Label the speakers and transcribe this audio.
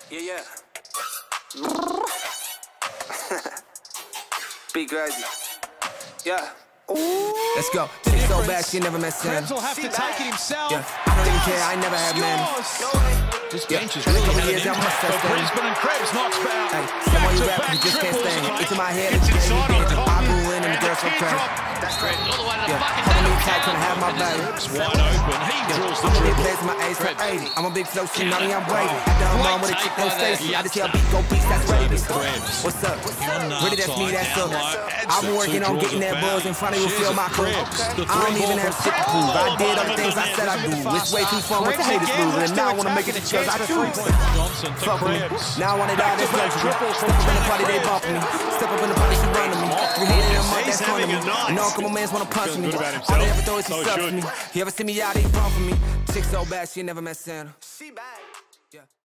Speaker 1: Yeah. Be crazy. Yeah. Ooh. Let's go. She's so bad, she never met Santa.
Speaker 2: Krebs will have to take it himself.
Speaker 1: Yeah. I don't even care, I never had men.
Speaker 2: This bench has really had an impact for Brisbane, and Krebs knocks back.
Speaker 1: Hey, some of you rappers, you just can't stand it. It's in my head, it's inside on top. I blew in and the girls so crazy.
Speaker 3: That's great. All the way to the bucket.
Speaker 1: Hold me tight, trying to have my baby.
Speaker 2: Wide open, he draws the
Speaker 1: I'm a big
Speaker 2: triple.
Speaker 1: place, my age for 80. I'm a big flow, she know me, I'm waiting. Down mom with a chick named Stacy. I just hear a beat go beats, that's rabies. What's up? Really, that's me, that's up. I've been working on getting that buzz in front of you, feel my crew. I don't even have shit to prove. I did all the things I said I do. It's way too fun with the haters moving, and now I wanna make it because I choose. Fuck me. Now I want it all this luxury. Step up in the party, they bumping me. Step up in the party, she running me. We hating them up, that's fun to me. And all couple mans wanna punch me. All they ever throw is some stuff for me. You ever see me out, they bump for me. Chick so bad, she never met Santa. She bad. Yeah.